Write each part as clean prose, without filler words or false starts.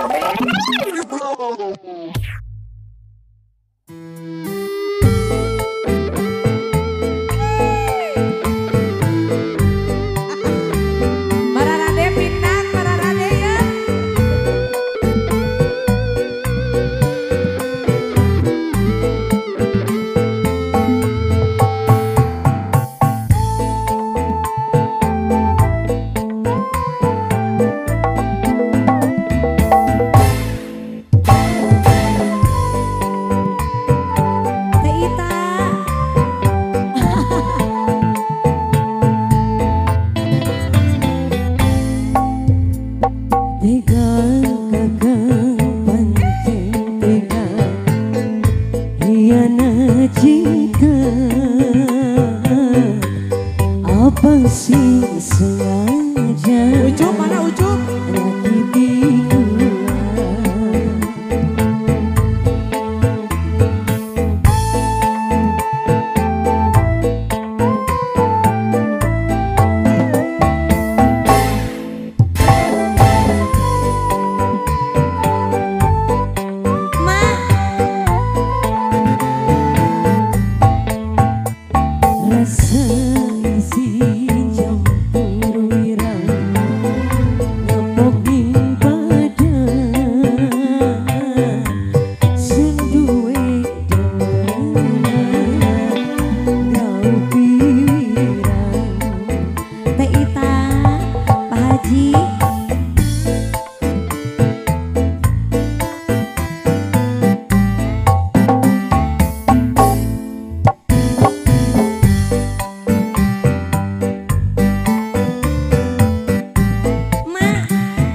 Mararade pinang, mararade ya. Teh Ita. Tega kakak pancing tega hianat cinta apa sih sengaja Ucup mana Ucup? nyakiti gua. Rasa isi campur wirang ngepok ning badan senduwe dolanan gau piwirang. Teh Ita, Pak Haji. Mak.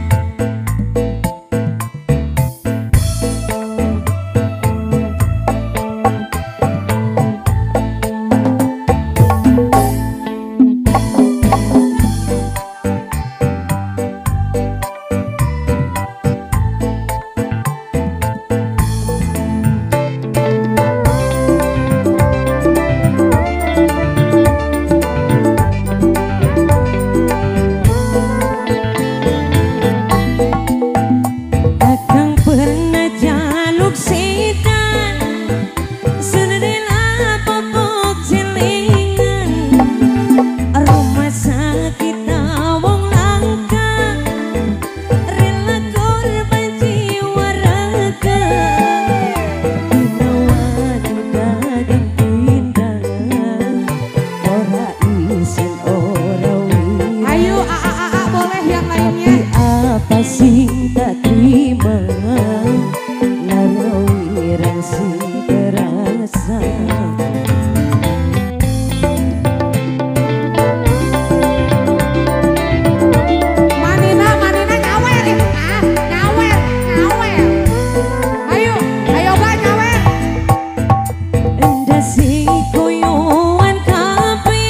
Akang pernah jaluk setan senedela popok celingan rumah sakit awong langka rela korban jiwa raga dina wanita dan pindah ora isin ora wira. Ayo a boleh yang lainnya. Apa sih tak terima larawirang sing terasa. Manina nyawer ya. Nyawer. Ayo Mbak nyawer. Endah sing koyoan kape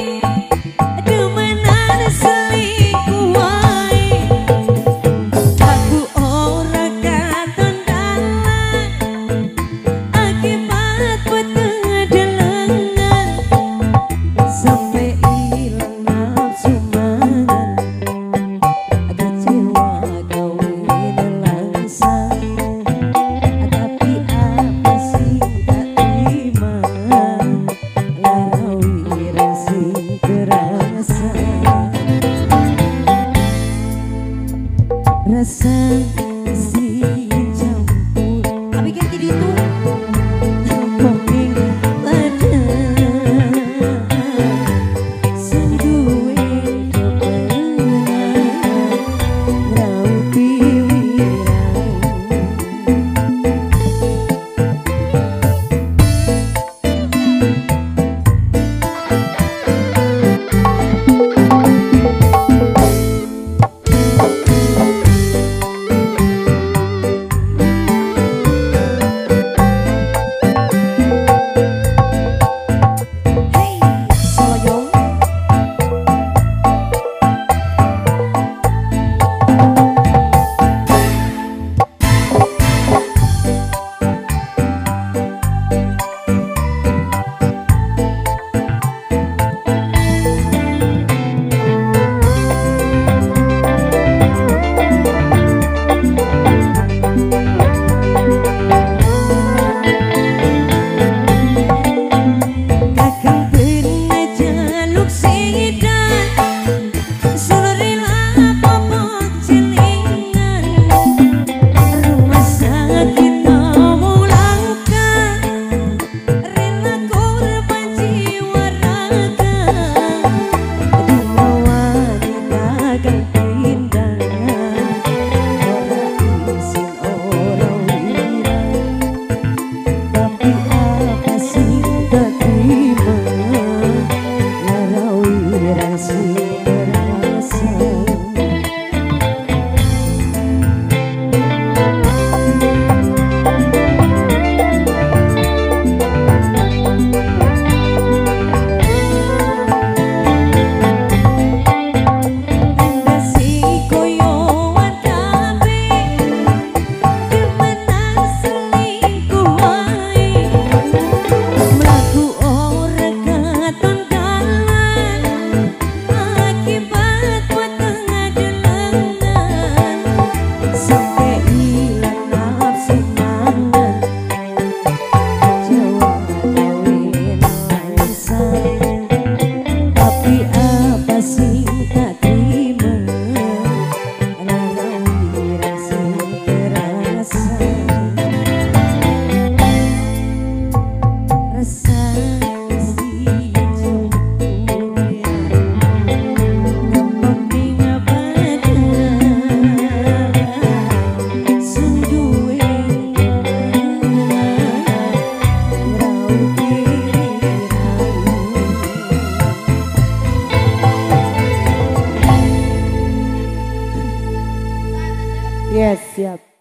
demenan selingkuh wae. Aku ora katon dalan akibat petedelengan sampai ilang nafsu mangan kecewa gawe nelangsang. Tapi apa sih tak terima larawirang sing terasa. Rasa si campur Abi ganti di itu. ngepok badan senduwe dolanan rau piwirang. Yes, siap.